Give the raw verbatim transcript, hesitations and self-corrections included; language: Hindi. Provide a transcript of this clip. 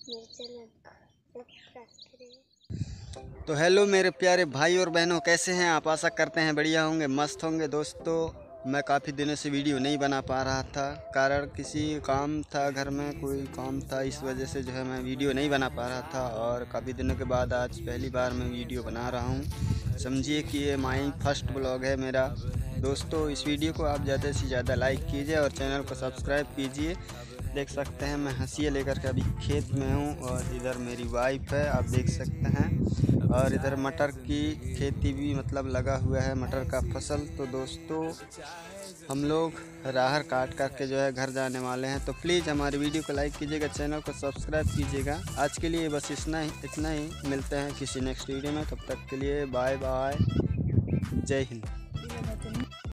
तो हेलो मेरे प्यारे भाई और बहनों, कैसे हैं आप? आशा करते हैं बढ़िया होंगे, मस्त होंगे। दोस्तों, मैं काफ़ी दिनों से वीडियो नहीं बना पा रहा था, कारण किसी काम था, घर में कोई काम था, इस वजह से जो है मैं वीडियो नहीं बना पा रहा था। और काफ़ी दिनों के बाद आज पहली बार मैं वीडियो बना रहा हूँ। समझिए कि ये माई फर्स्ट ब्लॉग है मेरा। दोस्तों, इस वीडियो को आप ज़्यादा से ज़्यादा लाइक कीजिए और चैनल को सब्सक्राइब कीजिए। देख सकते हैं मैं हंसिया लेकर के अभी खेत में हूँ और इधर मेरी वाइफ है, आप देख सकते हैं। और इधर मटर की खेती भी मतलब लगा हुआ है, मटर का फसल। तो दोस्तों, हम लोग राहर काट करके जो है घर जाने वाले हैं। तो प्लीज़ हमारी वीडियो को लाइक कीजिएगा, चैनल को सब्सक्राइब कीजिएगा। आज के लिए बस इतना ही इतना ही मिलते हैं किसी नेक्स्ट वीडियो में। तब तक के लिए बाय बाय, जय हिंद।